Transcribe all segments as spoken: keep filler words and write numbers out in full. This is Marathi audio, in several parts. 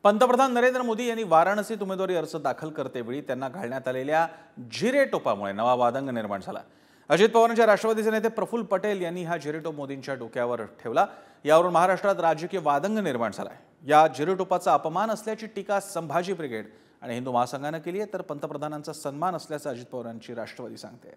पंतप्रधान नरेंद्र मोदी यांनी वाराणसीत उमेदवारी अर्ज दाखल करतेवेळी त्यांना घालण्यात आलेल्या जिरेटोपामुळे नवा वादंग निर्माण झाला। अजित पवारांच्या राष्ट्रवादीचे नेते प्रफुल्ल पटेल यांनी हा जिरेटोप मोदींच्या डोक्यावर ठेवला। यावरून महाराष्ट्रात राजकीय वादंग निर्माण झाला आहे। या जिरेटोपाचा अपमान असल्याची टीका संभाजी ब्रिगेड आणि हिंदू महासंघाने केली आहे, तर पंतप्रधानांचा सन्मान असल्याचं अजित पवारांची राष्ट्रवादी सांगते।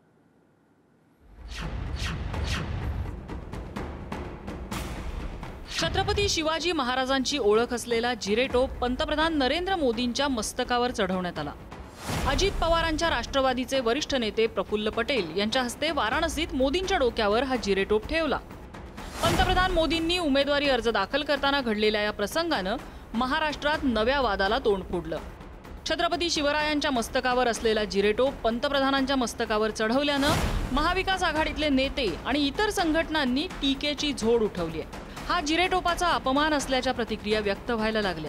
छत्रपती शिवाजी महाराजांची ओळख असलेला जिरेटोप पंतप्रधान नरेंद्र मोदींच्या मस्तकावर चढवण्यात आला। अजित पवारांच्या राष्ट्रवादीचे वरिष्ठ नेते प्रफुल्ल पटेल यांच्या हस्ते वाराणसीत मोदींच्या डोक्यावर हा जिरेटोप ठेवला। पंतप्रधान मोदींनी उमेदवारी अर्ज दाखल करताना घडलेल्या या प्रसंगानं महाराष्ट्रात नव्या वादाला तोंड फुडलं। छत्रपती शिवरायांच्या मस्तकावर असलेला जिरेटोप पंतप्रधानांच्या मस्तकावर चढवल्यानं महाविकास आघाडीतले नेते आणि इतर संघटनांनी टीकेची झोड उठवली आहे। हा जिरेटोपाचा अपमान असल्याच्या प्रतिक्रिया व्यक्त व्हायला लागल्या।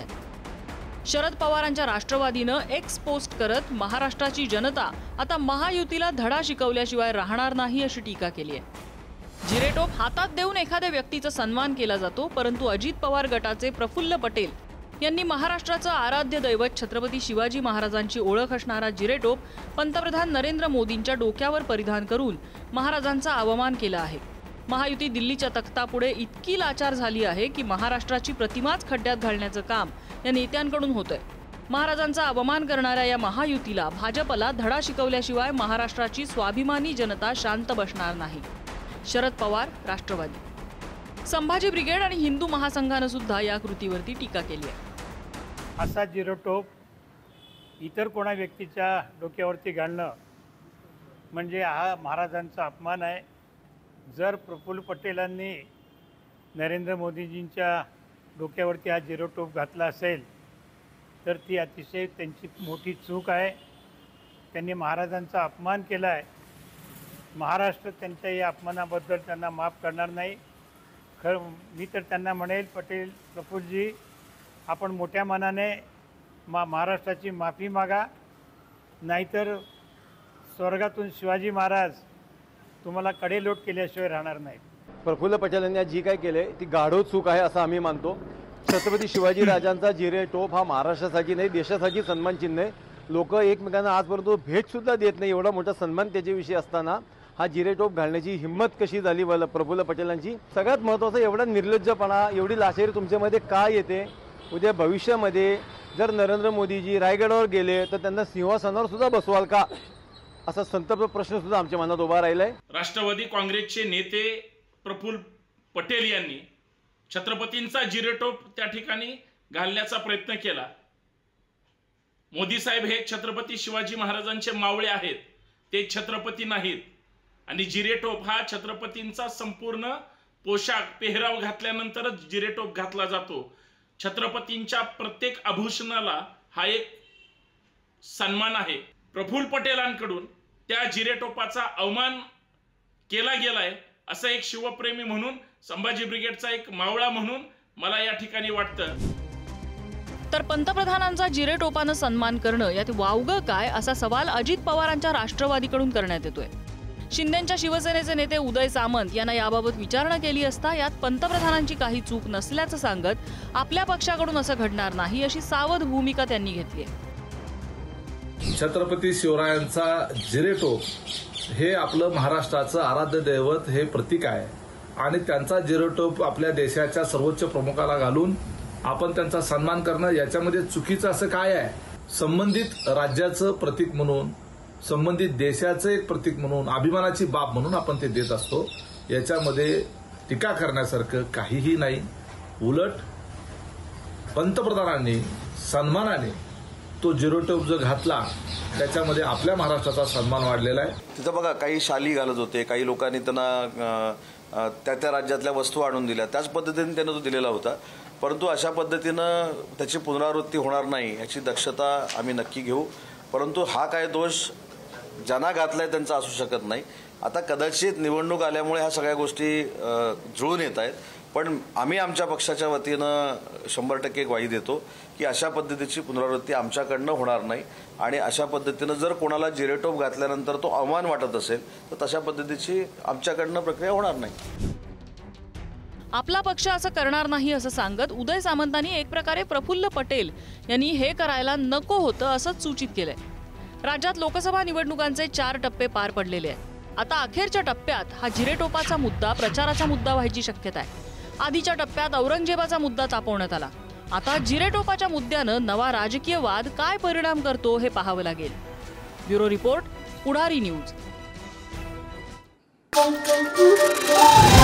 शरद पवारांच्या राष्ट्रवादीनं एक्स पोस्ट करत महाराष्ट्राची जनता आता महायुतीला धडा शिकवल्याशिवाय राहणार नाही अशी टीका केली आहे। जिरेटोप हातात देऊन एखाद्या व्यक्तीचा सन्मान केला जातो, परंतु अजित पवार गटाचे प्रफुल्ल पटेल यांनी महाराष्ट्राचं आराध्य दैवत छत्रपती शिवाजी महाराजांची ओळख असणारा जिरेटोप पंतप्रधान नरेंद्र मोदींच्या डोक्यावर परिधान करून महाराजांचा अवमान केला आहे। महायुती दिल्लीच्या तख्तापुढे इतकी लाचार झाली आहे की महाराष्ट्राची प्रतिमाच खड्ड्यात घालण्याचं काम या नेत्यांकडून होतंय। महाराजांचा अपमान करणाऱ्या या महायुतीला भाजपला धडा शिकवल्याशिवाय महाराष्ट्राची स्वाभिमानी जनता शांत बसणार नाही। शरद पवार, राष्ट्रवादी, संभाजी ब्रिगेड आणि हिंदू महासंघानं सुद्धा या कृतीवरती टीका केली आहे। असा जिरेटोप इतर कोणा व्यक्तीच्या डोक्यावरती घालणं म्हणजे हा महाराजांचा अपमान आहे। जर प्रफुल्ल पटेलांनी नरेंद्र मोदीजींच्या डोक्यावरती हा जिरेटोप घातला असेल तर ती अतिशय त्यांची मोठी चूक आहे। त्यांनी महाराजांचा अपमान केला आहे। महाराष्ट्र त्यांच्या या अपमानाबद्दल त्यांना माफ करणार नाही। खरं मी तर त्यांना म्हणेल, पटेल प्रफुल्लजी, आपण मोठ्या मनाने मा महाराष्ट्राची माफी मागा, नाहीतर स्वर्गातून शिवाजी महाराज तुम्हाला कडेलोट केल्याशिवाय राहणार नाही। प्रफुल्ल पटेल यांनी जी काय केले ती गाढव चूक आहे असं आम्ही मानतो। छत्रपती शिवाजी राजांचा जिरेटोप हा महाराष्ट्रासाठी नाही देशासाठी सन्मान चिन्ह आहे। लोक एकमेकांना आजपर्यंत भेट सुद्धा देत नाही, एवढा मोठा सन्मान त्याच्याविषयी असताना हा जिरेटोप घालण्याची हिंमत कशी झाली प्रफुल्ल पटेलांची? सगळ्यात महत्त्वाचं एवढा निर्लज्जपणा, एवढी लाचारी तुमच्यामध्ये का येते? उद्या भविष्यामध्ये जर नरेंद्र मोदीजी रायगडावर गेले तर त्यांना सिंहासनावर सुद्धा बसवाल का, असा संतप्त प्रश्न सुद्धा आमच्या मनात उभा राहिलाय। राष्ट्रवादी काँग्रेसचे नेते प्रफुल्ल पटेल यांनी छत्रपतींचा जिरेटोप त्या ठिकाणी घालण्याचा प्रयत्न केला। मोदी साहेब हे छत्रपती शिवाजी महाराजांचे मावळे आहेत, ते छत्रपती नाहीत। आणि जिरेटोप हा छत्रपतींचा संपूर्ण पोशाख पेहराव घातल्यानंतरच जिरेटोप घातला जातो। छत्रपतींच्या प्रत्येक आभूषणाला हा एक सन्मान आहे। प्रफुल्ल पटेलांकडून त्या जिरेटोपाचा अवमान केला गेलाय असं एक शिवप्रेमी म्हणून, संभाजी ब्रिगेडचा एक मावळा म्हणून मला या ठिकाणी वाटतं। तर पंतप्रधानांचा जिरेटोपानं सन्मान करणं यात वावगं काय असा सवाल अजित पवारांच्या राष्ट्रवादीकडून करण्यात येतोय। शिंदेच्या शिवसेनेचे नेते उदय सामंत यांना याबाबत विचारणा केली असता यात पंतप्रधानांची काही चूक नसल्याचं सांगत आपल्या पक्षाकडून असं घडणार नाही अशी सावध भूमिका त्यांनी घेतली आहे। छत्रपती शिवरायांचा जिरेटोप हे आपलं महाराष्ट्राचं आराध्य दैवत हे प्रतीक आहे आणि त्यांचा जिरेटोप आपल्या देशाच्या सर्वोच्च प्रमुखाला घालून आपण त्यांचा सन्मान करणं याच्यामध्ये चुकीचं असं काय आहे? संबंधित राज्याचं प्रतीक म्हणून, संबंधित देशाचं एक प्रतीक म्हणून, अभिमानाची बाब म्हणून आपण ते देत असतो। याच्यामध्ये टीका करण्यासारखं काहीही नाही। उलट पंतप्रधानांनी सन्मानाने तो जिरेटोप जो घातला त्याच्यामध्ये आपल्या महाराष्ट्राचा सन्मान वाढलेला आहे। तिथं बघा, काही शाली घालत होते, काही लोकांनी त्यांना त्या त्या राज्यातल्या वस्तू आणून दिल्या, त्याच पद्धतीने त्यांना तो दिलेला होता। परंतु अशा पद्धतीनं त्याची पुनरावृत्ती होणार नाही याची दक्षता आम्ही नक्की घेऊ। परंतु हा काय दोष ज्यांना घातलाय त्यांचा असू शकत नाही। आता कदाचित निवडणूक आल्यामुळे ह्या सगळ्या गोष्टी जुळून येत आहेत, पण आम्ही आमच्या पक्षाच्या वतीनं शंभर टक्के ग्वाही देतो की अशा पद्धतीची पुनरावृत्ती आमच्याकडनं होणार नाही। आणि अशा पद्धतीनं जर कोणाला जिरेटोप घातल्यानंतर तो अवमान वाटत असेल तर तशा पद्धतीची आमच्याकडनं प्रक्रिया होणार नाही। आपला पक्ष असं करणार नाही असं सांगत उदय सामंतांनी एक प्रकारे प्रफुल्ल पटेल यांनी हे करायला नको होतं असंच सूचित केलंय. राज्यात लोकसभा निवडणुकांचे चार टप्पे पार पडलेले आहेत. आता अखेरच्या टप्प्यात हा जिरेटोपाचा मुद्दा प्रचाराचा मुद्दा व्हायची शक्यता आहे. आधीच्या टप्प्यात औरंगजेबाचा मुद्दा तापवण्यात आला. आता जिरेटोपाच्या मुद्द्यानं नवा राजकीय वाद काय परिणाम करतो हे पाहावं लागेल. Bureau report, Pudhari news.